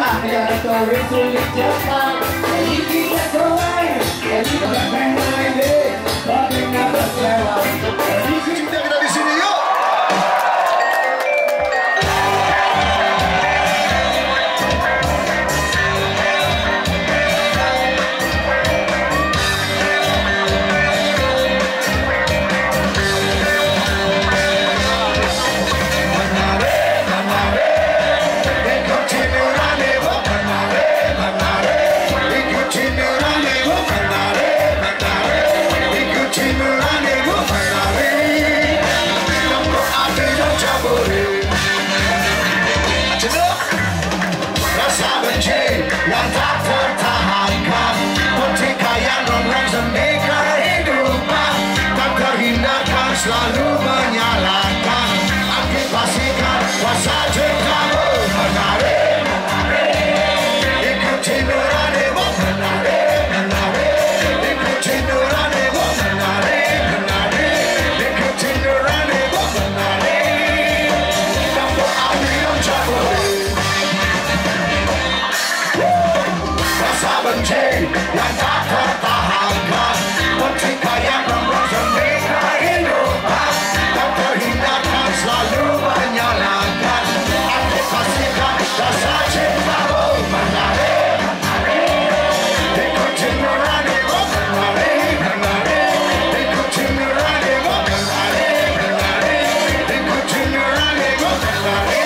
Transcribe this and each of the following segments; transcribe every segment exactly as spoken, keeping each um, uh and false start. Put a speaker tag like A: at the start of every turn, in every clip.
A: Ada story sulit cepat, jadi kita doain, jadi kita main deh, tapi nggak bersewa.
B: Cinta kita di sini yuk. Yang tak tertahankan, pertikaian rongrong seni kehidupan, tak terhindarkan, selalu menyalahkan, aktifasikan kuasa cintamu. Menarik, ikuti nuranimu. Menarik, menarik, ikuti nuranimu. Menarik, menarik, ikuti nuranimu. Menarik, campur api yang campur. Rasa benci yang tak tertahankan, pertikaian rongrong seni kehidupan, tak terhindarkan, selalu menyalahkan, aktifasikan rasa cintamu. Menarik, ikuti nuranimu. Menarik, menarik, ikuti nuranimu. Menarik, menarik, ikuti nuranimu. Menarik.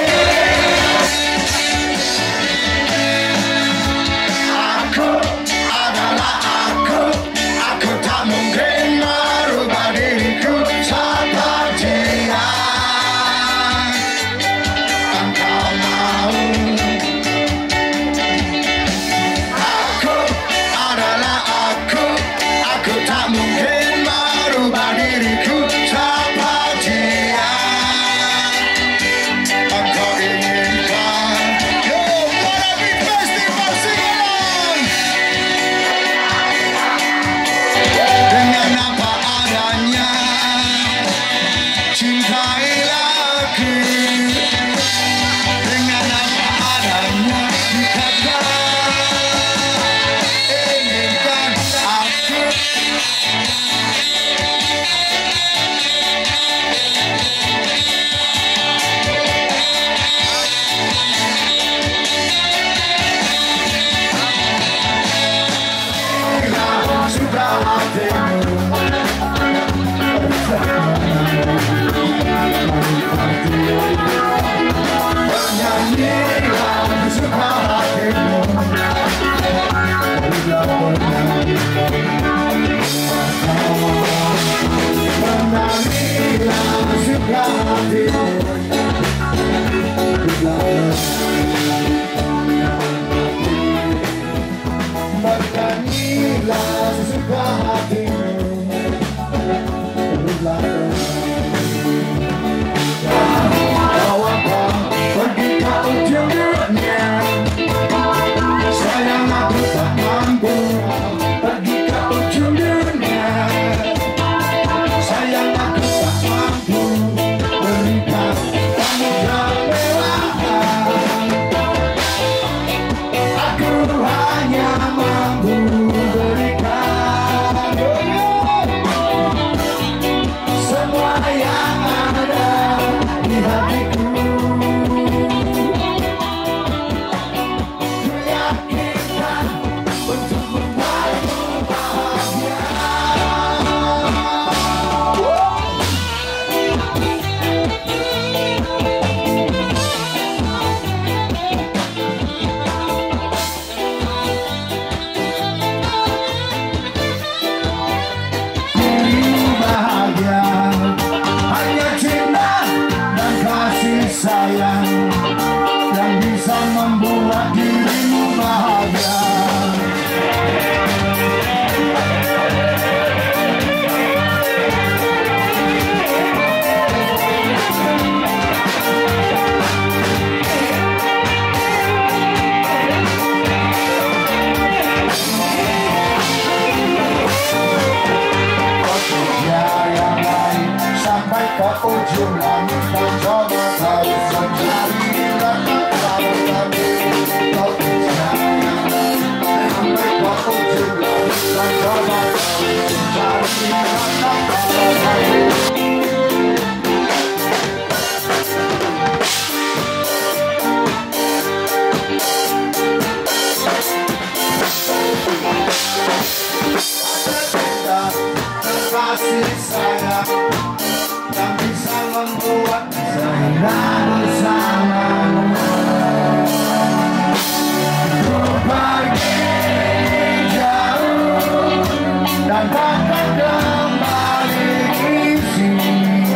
B: Berkanyilah sesuka hatimu, bawakan pergi ke ujung dunia. dan bersamamu. Ku pergi jauh dan takkan kembali di sini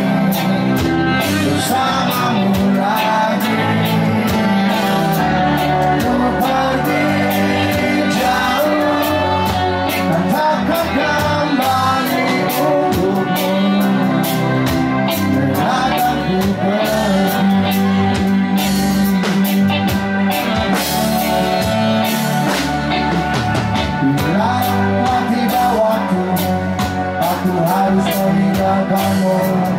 B: bersamamu lagi. Ku pergi jauh dan takkan kembali untukmu. Akan ku pergi. Bila tiba waktu aku harus meninggalkanmu,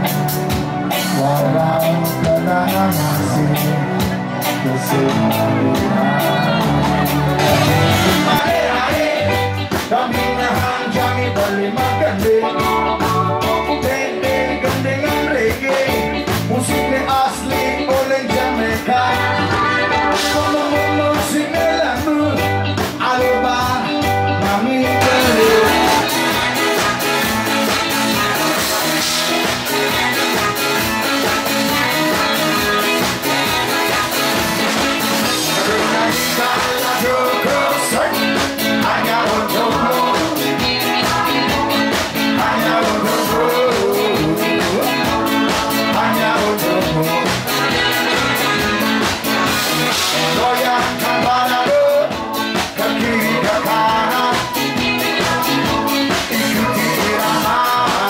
B: walau kenangan masih tersimpan di hati. Hari-hari kami nahan kami berlima gending, gending gendengan reggae, musiknya asli oleh Jamaica. Ngomong-ngomong musiknya lagu Alba kami beli. Hanya untukmu, hanya untukmu, hanya untukmu. Goyangkan badanmu ke kiri ke kanan, ikuti irama.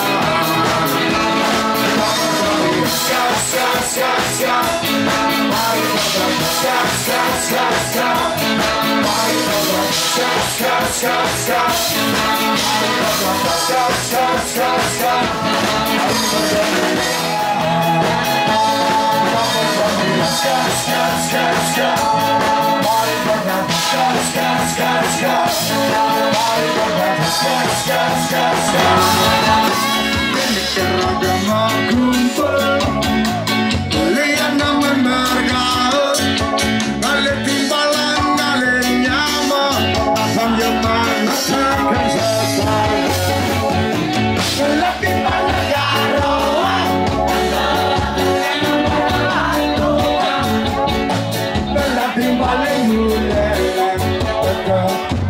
B: Siap, siap, siap, siap. Mari bergerak, siap, siap, siap, siap. Mari bergerak, siap, siap, siap, siap. Mari bergerak, siap, siap, siap, siap. Mari bergerak. Siap, siap, siap, siap. Mari bergerak, siap, siap, siap, siap. Mari bergerak, siap, siap, siap, siap. Ini keragam kumpul, kalian naman bergaul, ngalit timbalan, ngalit nyaman, sambil mengatakan sesal. Ngalit timbalan garuan, ngalit timbalan yulelan,